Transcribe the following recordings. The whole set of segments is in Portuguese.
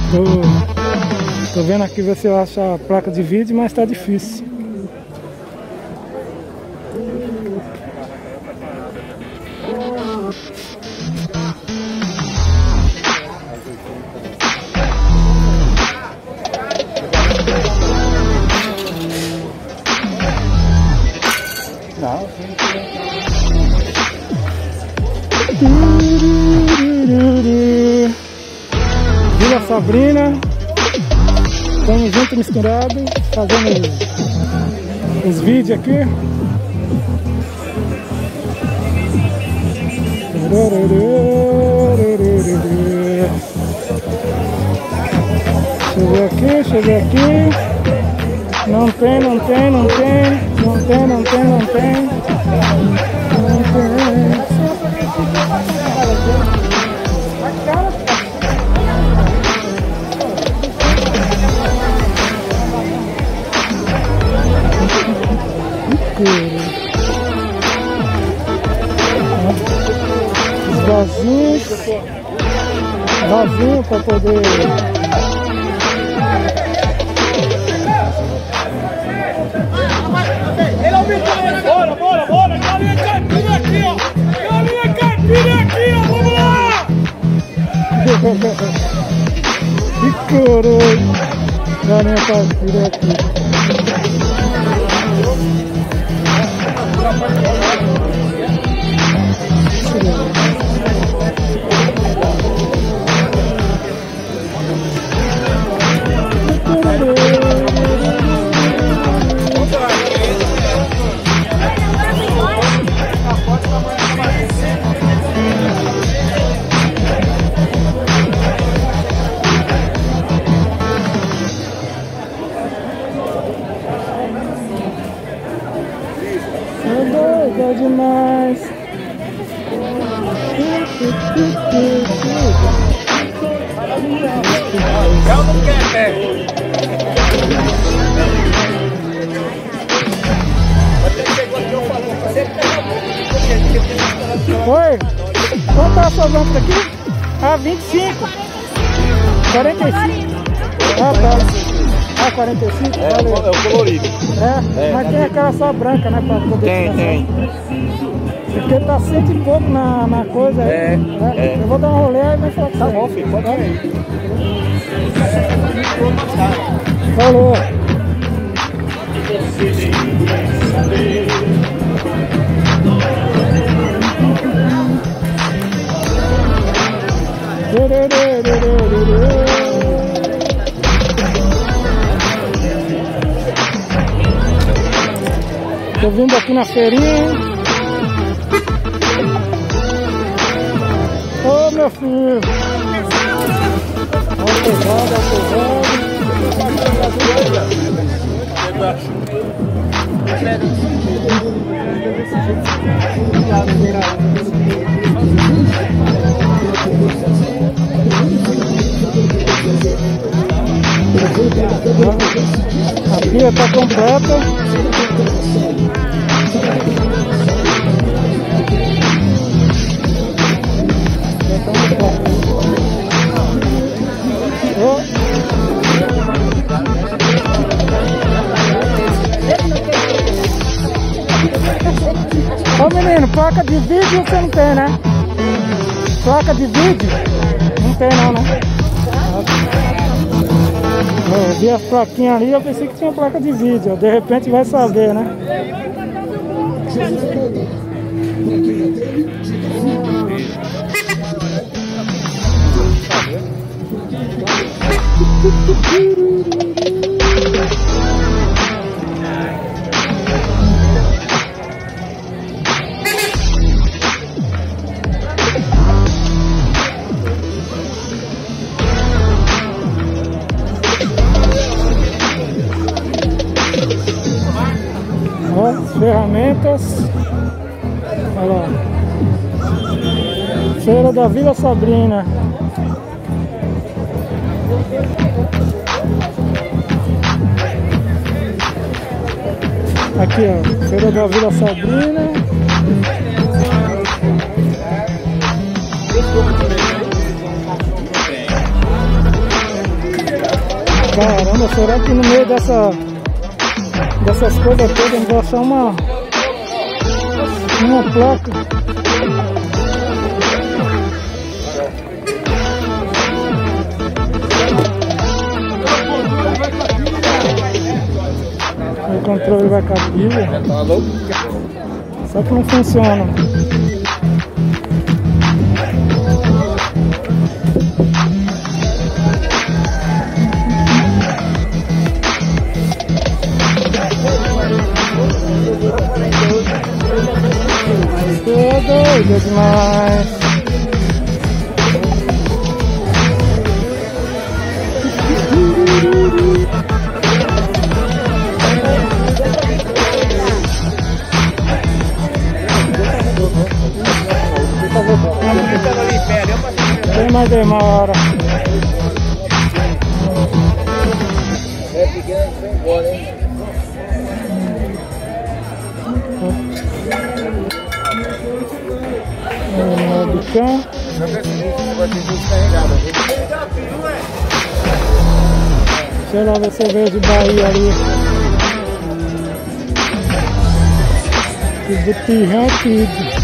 Tô vendo aqui ver se eu acho a placa de vídeo, mas tá difícil. Vila Sabrina, estamos juntos misturados, fazendo os vídeos aqui. Deixa eu ver aqui. Não tem. Vazio para poder. Bora! Galinha caipira aqui, ó! Vamos lá! Que coroa! Galinha caipira aqui. É demais. Eu não quero, Oi, quanto tá a sua banca aqui? Ah, 25. 45. Ah, tá. Ah, 45? Valeu. É o colorido. Mas tem aquela só branca, né? Pra poder Tem. Porque tá 100 e pouco na coisa aí. Eu vou dar um rolê aí e vai falar. Tá bom, filho, pode ir. Falou. Tô vindo aqui na feirinha. Ô, meu filho. Olha a pia tá completa. Ô menino, placa de vídeo você não tem, né? Placa de vídeo? Não tem não, né? Eu vi as plaquinhas ali, eu pensei que tinha placa de vídeo. De repente vai saber, né? Ferramentas. Olha lá. Feira da Vila Sabrina. Aqui, ó. Feira da Vila Sabrina. Caramba, será que no meio dessas coisas todas eu vou achar uma placa? O controle vai com a pilha. Só que não funciona. Tô doido demais. Tem mais demora. É pequeno, sem embora, hein? Do cão. Deixa eu lá ver se eu vejo Bahia ali. Do pirrão tudo.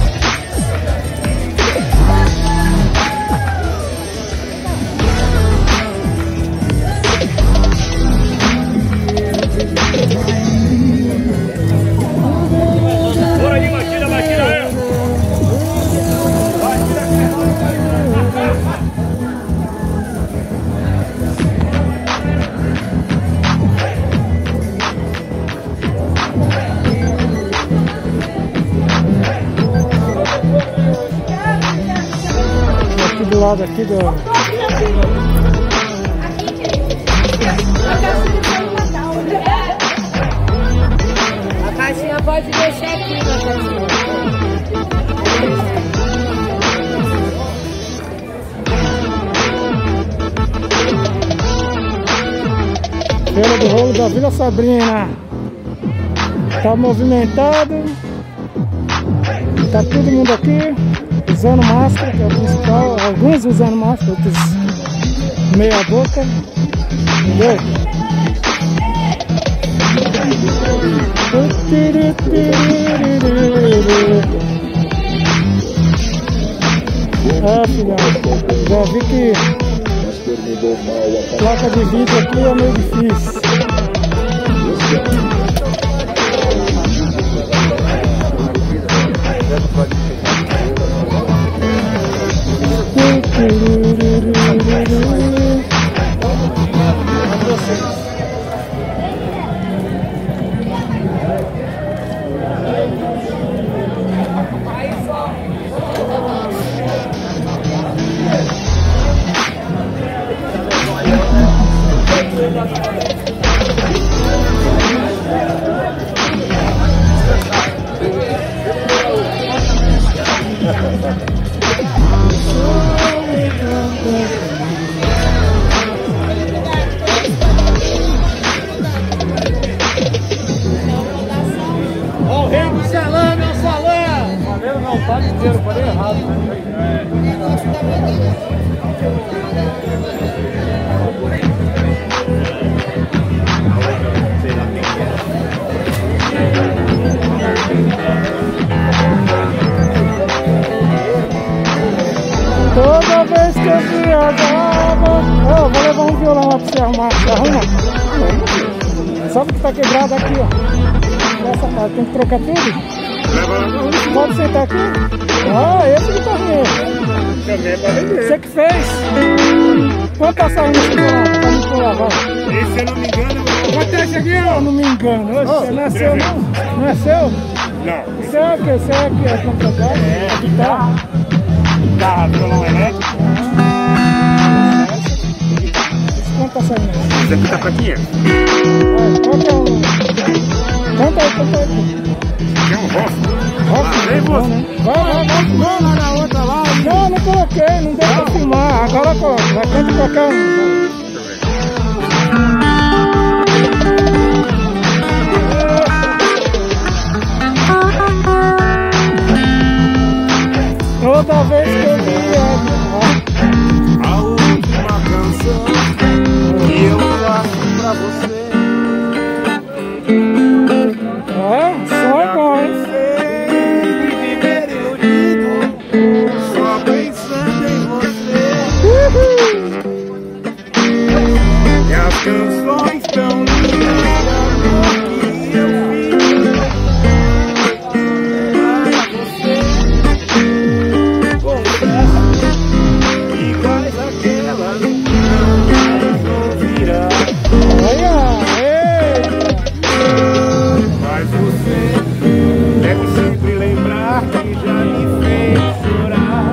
Do lado aqui do... A caixinha pode deixar aqui na caixinha. Feira do Rolo da Vila Sabrina. Tá movimentado. Tá todo mundo aqui usando máscara, que é o principal. Alguns usando máscara, outros meia boca. Entendeu? Filhão, já vi que placa de vídeo aqui é meio difícil. Ó, o rei do salame, é o salame! Valeu, não, tá inteiro, falei errado. Toda vez que eu viajava, vou levar um violão lá pra você arrumar. Você arruma? Só que tá quebrado aqui, ó. Essa parte tem que trocar tudo. Pode sentar aqui. Ah, esse guitarrinho. Você que fez. Quanto tá saindo esse violão? Tá me por lá, vai. Esse, se eu não me engano, quanto é esse aqui, ó? Eu não me engano. Você não é seu, não? Não é seu? Não. Você é o que? Você é que é contratado? É guitarra. Guitarra, violão elétrico. Quanto tá saindo? Esse aqui tá pra 500. Qual que é o... Conta aí. Quer um rosto? Rosto? Vem você. Né? Vai lá na outra lá. Não coloquei, não deu pra filmar. Agora coloca, vai conta qualquer um. Toda vez que eu viajo, a última canção que eu Nas canções tão lindas de amor que eu fiz para você, confesso que iguais aquelas não ouvirá. Olha, eita. Mas você deve sempre lembrar que já me fez chorar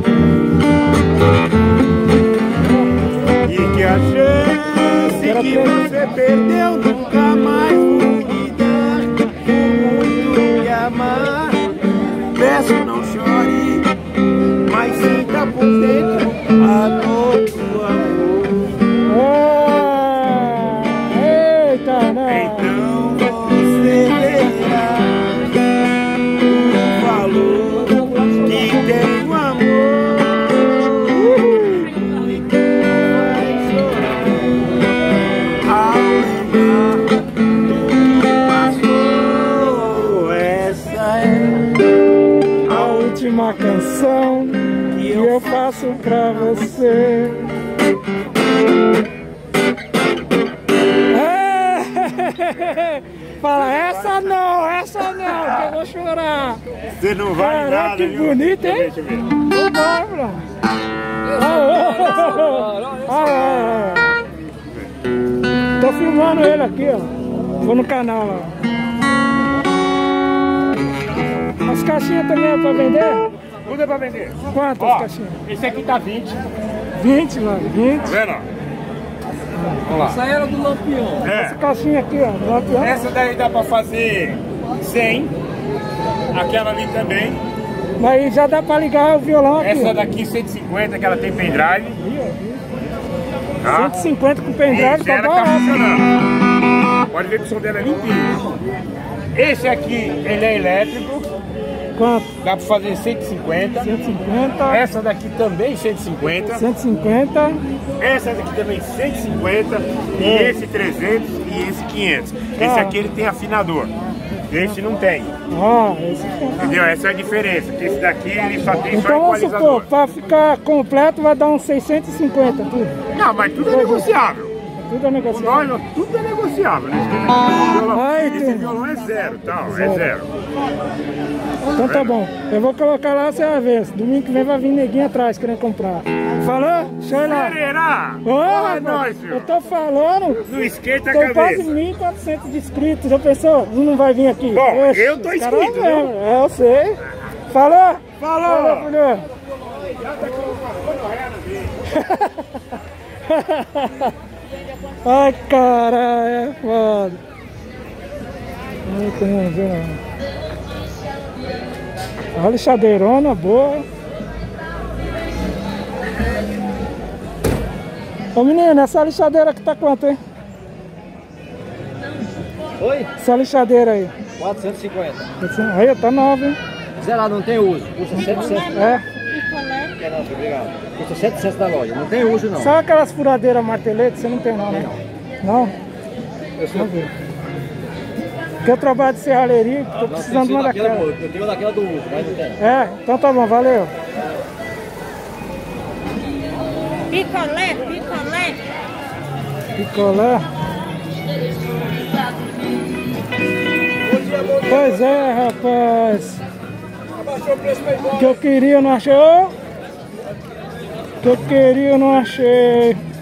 e que a chance que você perdeu nunca mais vou lhe dar. Muito que amar, peço não chore, mas sinta por dentro a dor do amor. Eita, não. Então você verá o valor que tem o amor e que vai chorar ao lembrar do que passou. Essa é A última canção que eu faço pra você. Fala, essa não, que eu vou chorar. Você não vale Caraca, nada, que viu? bonito, hein? Deixa eu ver. Não vai, Bruno. Tô filmando ele aqui, ó. Vou no canal lá. As caixinhas também é pra vender? Tudo é pra vender. Quantas Ó, caixinhas? esse aqui tá 20. 20, mano, 20. Tá vendo? Vamos lá. Essa era do Lampião. Essa É. caixinha aqui, ó. do Lampião. Essa daí dá pra fazer 100. Aquela ali também. Mas já dá pra ligar o violão aqui. Essa ó. daqui 150, que ela tem pendrive. Tá? 150 com pendrive, Isso, tá ela tá barato. funcionando. Pode ver que o som dela é limpinho. Esse aqui, ele é elétrico. Quanto? Dá pra fazer 150. 150, Essa daqui também 150. 150. Essa daqui também 150. E esse 300 e esse 500. Esse aqui ele tem afinador. Esse não tem. Ó, esse aqui. Entendeu? Essa é a diferença. Que esse daqui ele só tem só Então vamos supor, equalizador. pra ficar completo vai dar uns 650, tudo. Não, mas tudo é negociável. Tudo é O negociado. nós, tudo é negociável. Né? Ai, Esse tem- violão é zero, tal, é zero. Então tá bom. Eu vou colocar lá, você vai ver. Domingo que vem vai vir neguinho atrás querendo comprar. Falou? Deixa eu ir lá. Será? Ô, É rapaz, nóis, eu filho. tô falando. Não esquenta a Tem quase cabeça. 1.400 de inscritos. Já pensou? Um não vai vir aqui? Bom, Oxe, eu tô os caras inscrito, vão, viu? é, eu sei. Falou? Falou. Filho. Ai, caralho, é foda. Ai, como ver. Olha, lixadeirona boa. Ô menino, essa lixadeira aqui tá quanto, hein? Oi? Essa lixadeira aí. 450. Aí, tá nova, hein? Zerado, não tem uso. Custa 700. É. Quer não, obrigado. Custa 700 da loja. Não tem uso, não. Só aquelas furadeiras marteletes, você não tem não, né? Não? Eu sou... Porque eu trabalho de serralheria, tô precisando de uma daquela. Eu tenho daquela do uso, mas não tem. É, então tá bom, valeu. Picolé, picolé. Picolé. Pois é, rapaz. O que eu queria eu não achei. O que eu queria eu não achei.